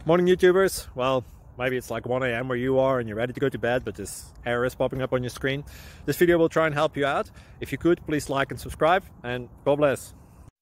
Morning YouTubers. Well, maybe it's like 1 a.m. where you are and you're ready to go to bed, but this error is popping up on your screen. This video will try and help you out. If you could, please like and subscribe, and God bless.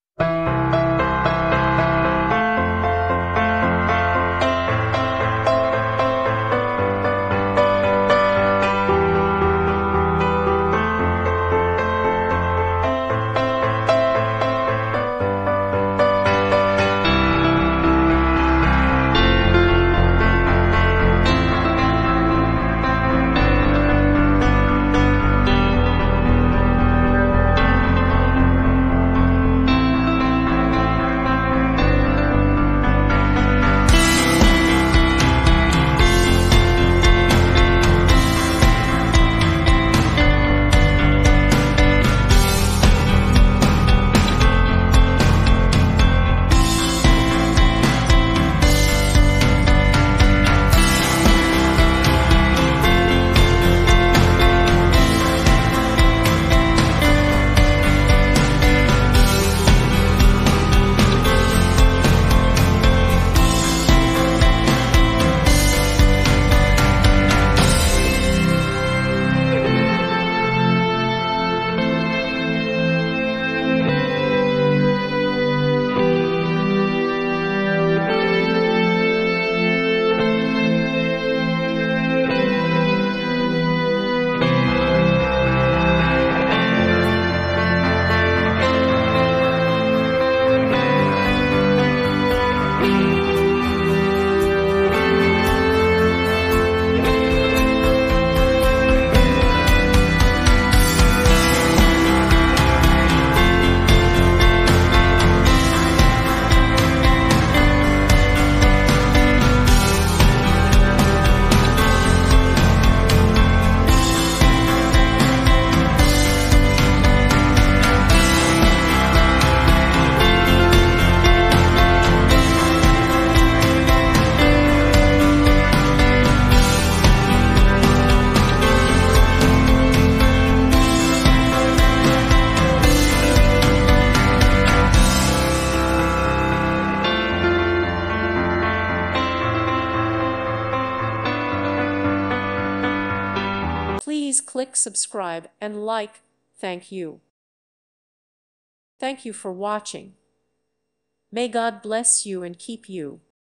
Please click subscribe and like. Thank you. Thank you for watching. May God bless you and keep you.